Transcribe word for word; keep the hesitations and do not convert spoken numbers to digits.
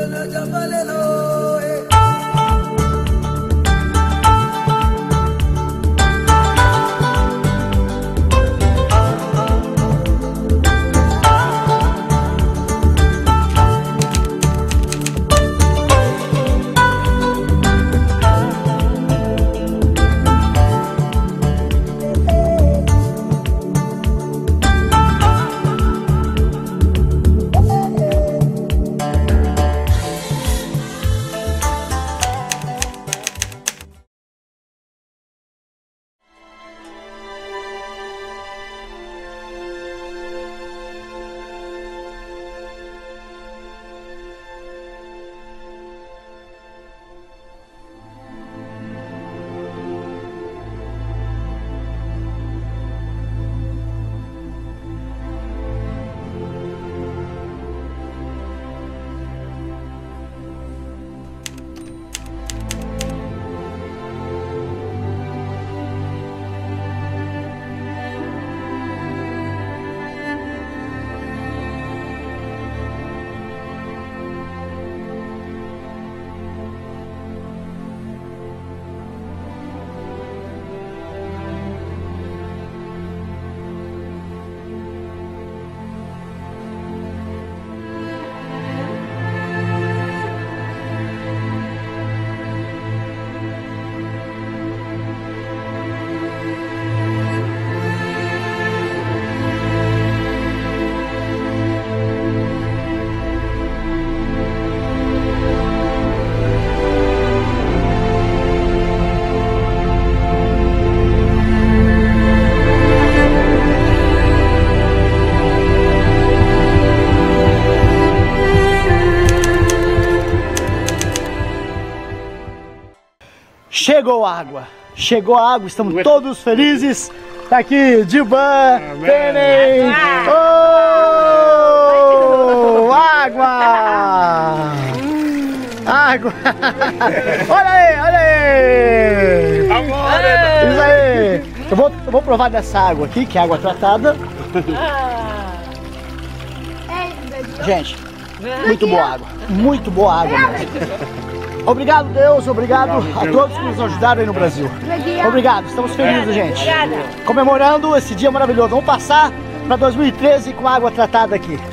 Chegou a água, chegou a água, estamos todos felizes. Tá aqui, Diban, Tênis, oh, água, água, olha aí, olha aí, isso aí. Eu vou, eu vou provar dessa água aqui, que é água tratada. Gente, muito boa água, muito boa água mesmo. Obrigado, Deus, obrigado a todos que nos ajudaram aí no Brasil. Obrigado, estamos felizes, gente. Comemorando esse dia maravilhoso. Vamos passar para dois mil e treze com água tratada aqui.